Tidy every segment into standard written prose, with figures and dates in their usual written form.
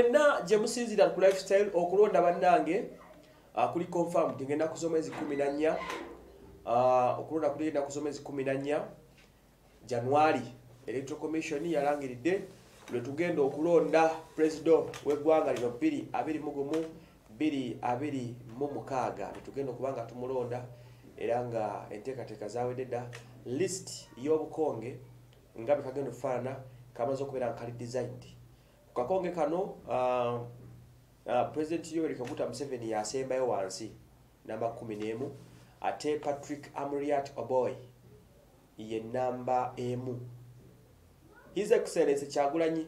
mwenna je musinzira ku lifestyle okulonda bannange kuli confirm ngenda kusoma ezi 14 okulonda kuli ngenda kusoma ezi 14 January Electoral Commission yalangiridde lwe tugenda okulonda president w'eggwanga lino 2026 tugenda okubanga tumulonda era nga enteekateeka zaawedde list y'obukonge nga bekagenda okufaanana kamaze okubeera nkali designed ku kakonge kano President Yoweri Kaguta Museveni yasembayo wansi namba 11 ate Patrick Amuriat Oboy ye namba emu. His Excellency Kyagulanyi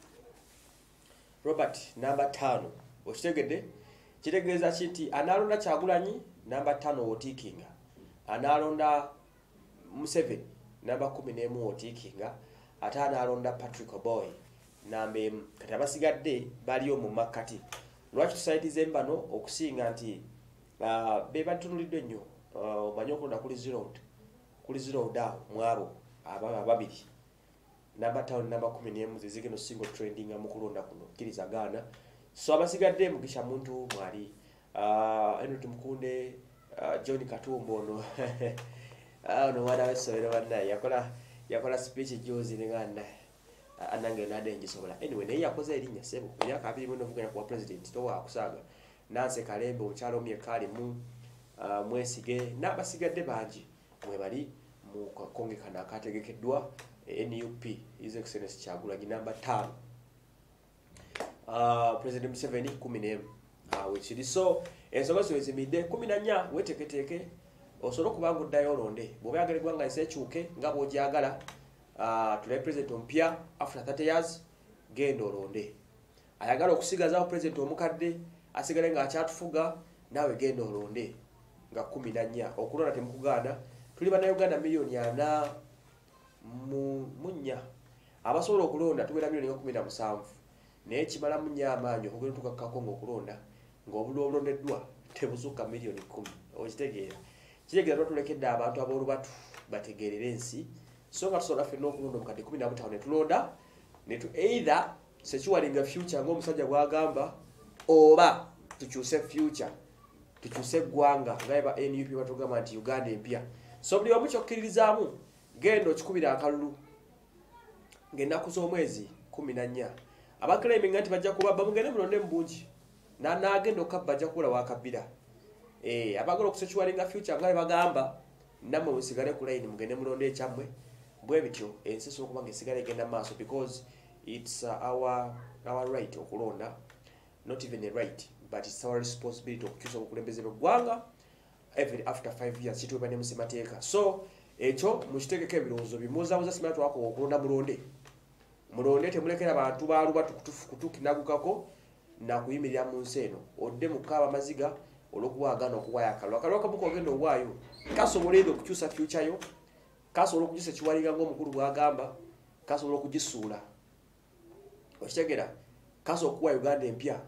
Robert namba 5 okitegedde kitegeeza kiti analonda Kyagulanyi namba 5 otikinga analonda Museveni namba 11 otikinga ate analonda Patrick Oboy namba emu. Kati abasigadde baliyo mu makati lwaki tusayitize mbano okusinga nti be batunuliddwe nnyo omanyi okulonda kuli zero down mwabo ababiri namba 5 namba 11 zizigeno single trending mu kulonda kuno kiriza Ghana so abasigadde mugisha muntu mwali eno tumukunde John Katumbo ono no wada wesero wana yakola speech jozi ngana anange nade njisobola anyway naye yakoze erinnya sebo myaka 2 mweno vuganya kwa president to wakusaga nanse kalembe okyalo myekali mu mwesige nabasigadde banji mwe bali mu kakonge kana kategekeddwa NUP His Excellency Kyagulanyi namba 5 President Museveni 11 wekiri so ensonga zimidde 14 weteketeke osobola kubanga oddayo olonde bw'obayagala eggwanga lisekyuke nga bw'ogyagala tule president ompya after 30 years genda olonde ayagala okusigazawo president omukadde asigale nga akyatufuga nawe genda olonde nga 14 okulonda temukugaana tuli bannayuganda miliyoni 4 munya abasobola okulonda tubeera miliyoni 17 naye kimala munya amaanyi okugenda tukakako okulonda ng'obulwa obulondeddwa tebuzuuka miliyoni 10 okitegeera kitegeera tulekedde abantu ab'olubatu bategeerera ensi so nga tusobola ffenna okulonda omukadde 15 ne tulonda netu either sekiwalinga future ng'omusajja bw'agamba oba tukyuse future tukyuse eggwanga ng'aba NUP batugamba nti Uganda empya so buli wamu kyokkiririzaamu genda okikubira akalulu ng'ennaku z'omwezi 14 abaclaiming nti bajja kubabba mugende mulonde mu bungi n'agenda okukabba bajja kubula wakabbira abagala okusekiwalinga future nga bagamba nammwe musigale ku line mugende mulonde ekyammwe bwe bityo ensi esobola okuba nga esigala egenda maaso because it's our right okulonda not even a right but it's our responsibility okukyusa obukulembeze bw'eggwanga every after 5 years kituuba ne musemateeka so ekyo mukitegeko ebirowoozo bimuuzaabuza simala twako okulonda mulonde temulekera bantu baalubatu kutukinagukako nakuyimirira mu nsi eno odde mukaaba amaziga olw'okuwaagana okuwaayo akalwa kamu kogenda owaayo kasobola either okukyusa future yo kasobola okugisa ekiwalinga ng'omukulu bw'agamba kasobola okugisuula okitegera kasobola okuwa Uganda empya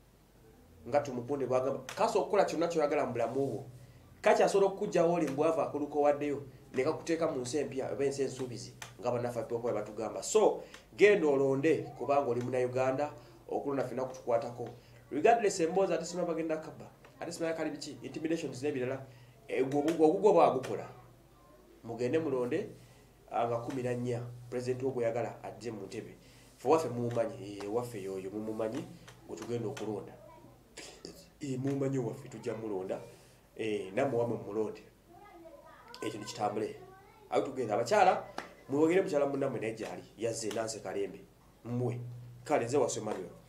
nga tumukunde bw'agamba kasobola okukola kyonna kyoyagala mu bulamu bwo kakyasobola okukugjawo oli mbwava akuluko waddeyo ne kakuteeka mu nsi empya oba ensi ensuubizi nga bannaffe bwe batugamba so genda olonde kubanga oli Munnayuganda okulonda ffenna kutukwatako regardless emboozi ate sima bagenda kabba ate sima yakali biki intimidations n'ebirala ogugwo bwagukola mugende mulonde nga 14 president ogwo yagala ajje mu ntebe waffe mumumanyi waffe yoyo mumumanyi gutugenda okulonda mumumanyi waffe tujja mulonda nammwe wamwe mulonde ekyo nikitambule awo tugenda abakyala mwogere mukyala munnammwe naye gyali yazze nanse kalembe mmwe kale nze wasemanuel